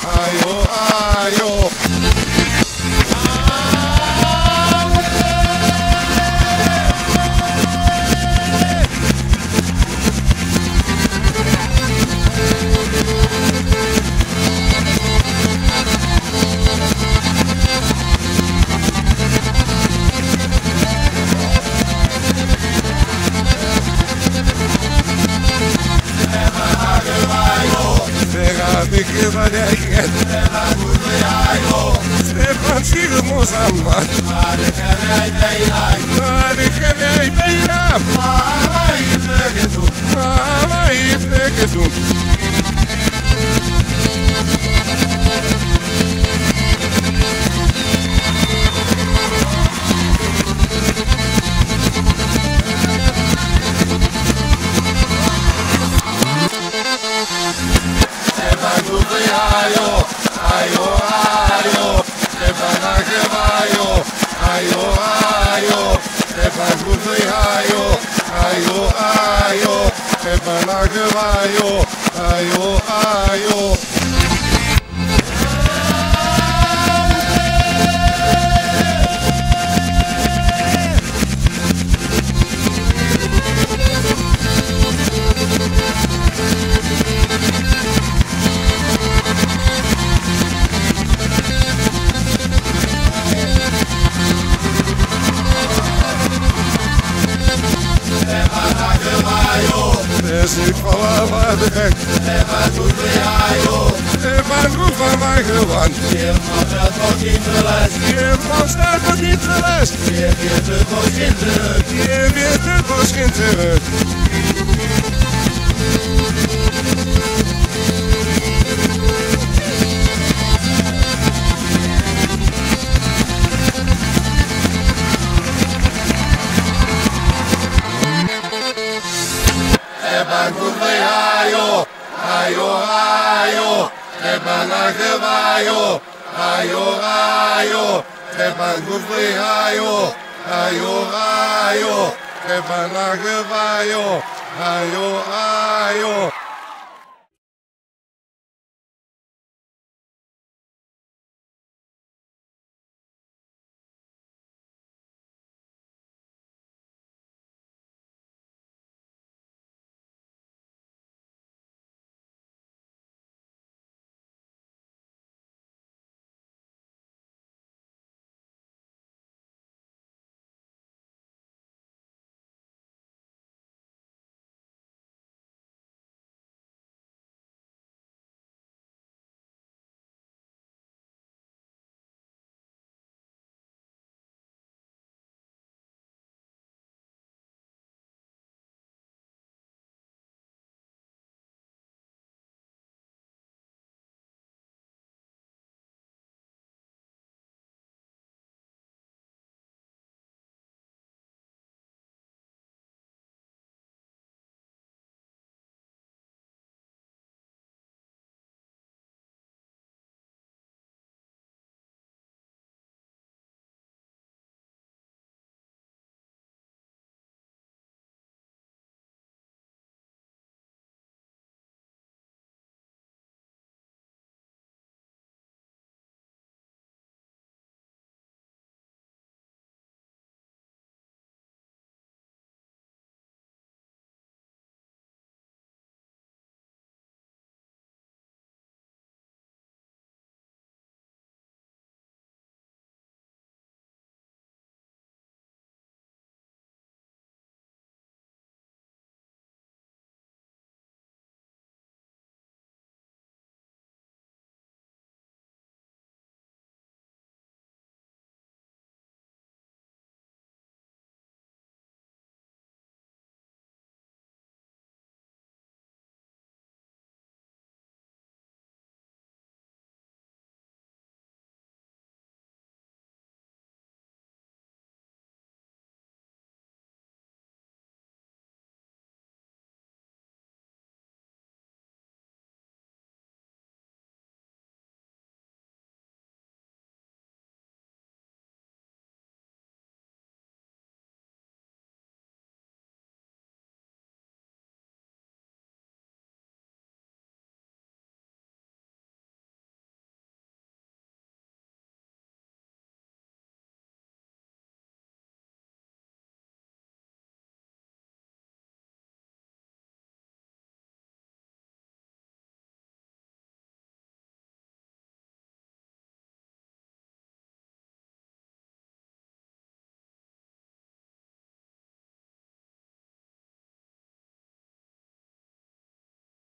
ayo, ayo. Stefan Schirmus am Mann. Ayo, ayo. Ik val aan de gek. Stefan goed voor jou. Stefan goed van mij gewand. Je mag het nog niet verlest. Je mag Stefan niet verlest. Je weet het voor schinderen. Je weet het voor schinderen. Stefan goed voor jou. Ayo, ayo. Stefan ayo, ayo, ayo. Stefan goed voor jou. Ayo, ayo. Stefan ayo, ayo, ayo.